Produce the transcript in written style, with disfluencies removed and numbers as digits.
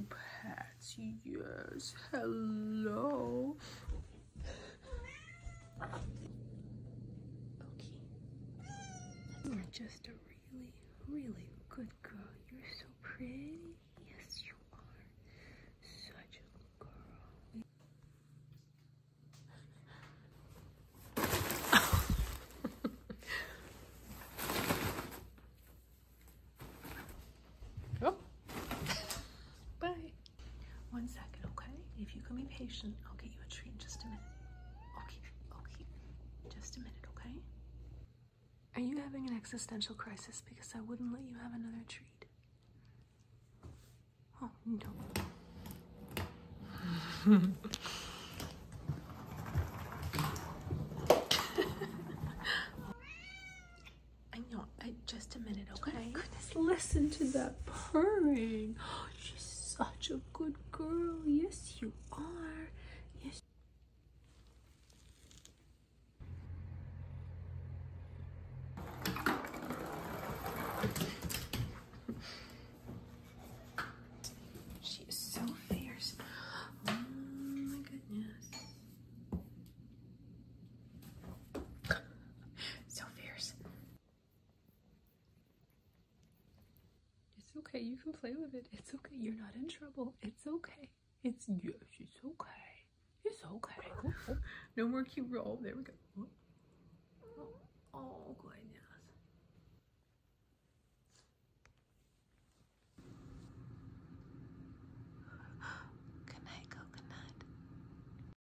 Patsy, yes. Hello. Okay. You're just a really, really good girl. You're so pretty. Yes, you are. Such a good girl. Oh. Bye. 1 second, okay? If you can be patient, I'll get you a treat in just a minute. Okay, okay. Just a minute, okay? Are you having an existential crisis? Because I wouldn't let you have another treat. Oh, no. I know. Just a minute, okay? Oh, goodness, listen to that purring. She's such a good girl. Yes, you are. Yes. She is so fierce. Oh my goodness. So fierce. It's okay. You can play with it. It's okay. You're not in trouble. It's okay. Yes, it's okay. It's okay. No more cute roll. There we go. Oh, good.